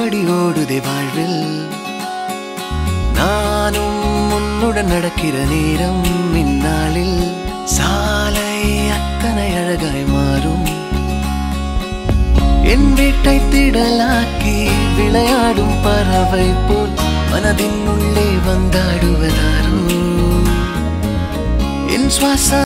எப்படி ஓடுதே வாழ்வில் நானும் உன்னுடன் நடக்கிற நேரம் இந்நாளில் சாலை அத்தனை அழகாய் மாறும் என் வீட்டை திடலாக்கி விளையாடும் பறவை போல் மனதின் உள்ளே வந்தாடுவதாரோ என் சுவாச